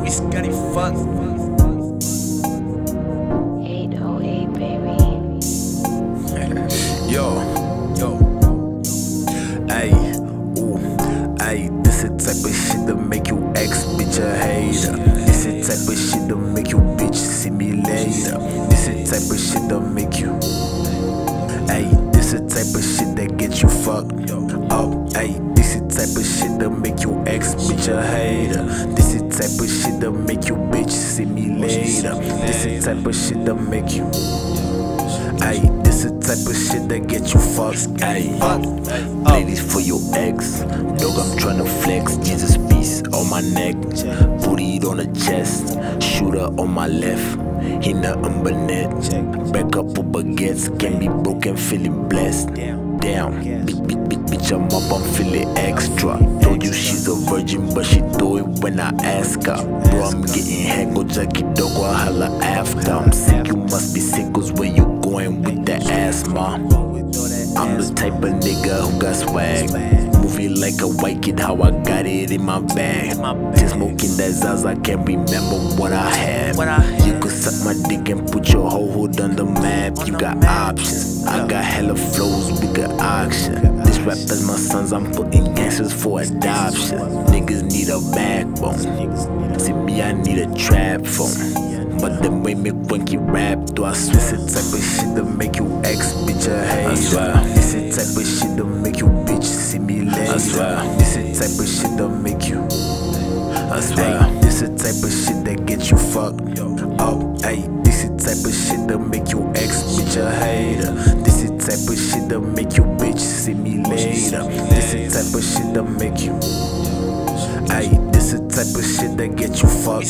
It's got it fucked. 808, baby. Yo, ayy, ooh, ayy. This the type of shit that make you ex bitch a hater. This the type of shit that make you bitch see me later. This the type of shit that make you, ayy. This the type of shit that get you fucked up, ayy. This the type of shit that make you ex bitch a hater. This the type of shit that make you bitch see me later. This the type of shit that make you, ayy. This the type of shit that get you fucked, ayy. Ladies for your ex, dog I'm tryna flex. Jesus piece on my neck, booty on the chest, shooter on my left. He nothing but net. Back up with baguettes, can be broken, feeling blessed. Damn, bitch, I'm up, I'm feeling extra. Told you she's a virgin, but she do it when I ask her. Bro, I'm getting head, go Jackie dog, I'll holla after. I'm sick, you must be sick, cause where you going with that asthma? I'm the type of nigga who got swag. Moving like a white kid, how I got it in my bag. Just smoking that Zaza, can't remember what I had. You could suck my dick and put your whole hood on the map. You got options, I got hella flows with the auction. This rap is my sons, I'm putting gangsters for adoption. Niggas need a backbone, see me I need a trap phone. But them way me funky rap, do I swear it's the type of shit that make you ex bitch a hater. I swear this the type of shit that make you bitch see me later. I swear this the type of shit that make you, I swear this the type of shit that get you fucked up, ayy. This the type of shit that make you ex bitch a hater. This the type of shit that make you bitch see me later. This the type of shit that make you, ayy. This the type of shit that get you fucked.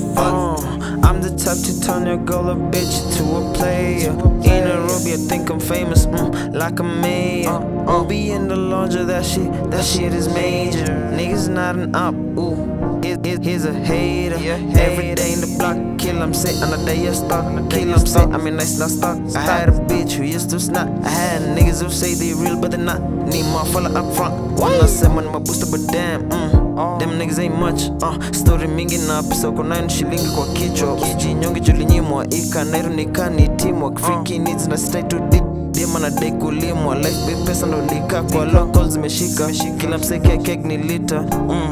I'm the type to turn your girl a bitch to a player. In Nairobi, I think I'm famous, like a mayor. Obi in the Elanjah, that shit is major. Niggas nodding up, ooh. He's a hater. Every day in the block, kill him, say on the day you stuck. Kill him, say I mean nice not stuck. I had a bitch who used to snap. I had niggas who say they real but they not. Need more follow up front. One I said when my booster, but damn, them niggas ain't much. Story mingi na pesa uko nayo shilingi kwa kichwa. Usijinyonge julinyimwa ika nairu nikani timwa. Freaky needs na stay too deep. Dema na dai kulimwa. Life be pesa ndo lika kwa locals zimeshika. Kila mseke kek ni lita.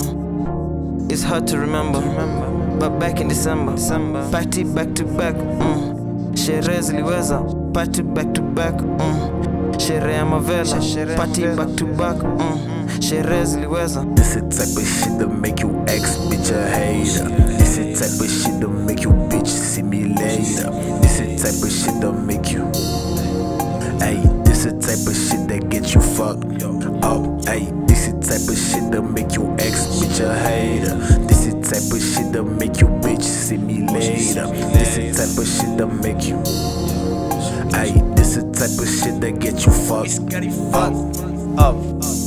It's hard to remember, but back in December, party back to back, sherehe ziliweza, party back to back, sherehe ya mavela, party back to back, sherehe ziliweza. This the type of shit that make you ex bitch a hater. This the type of shit that make you bitch see me later. This the type of shit that make you, ayy. This the type of shit that get you fucked up, ayy. This the type of shit that make you ex bitch a hater. This the type of shit that make you bitch see me later. This the type of shit that make you, ayy. This the type of shit that get you fucked up.